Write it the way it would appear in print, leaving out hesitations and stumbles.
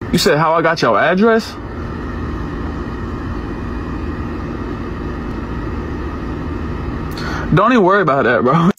You said how I got your address? Don't even worry about that, bro.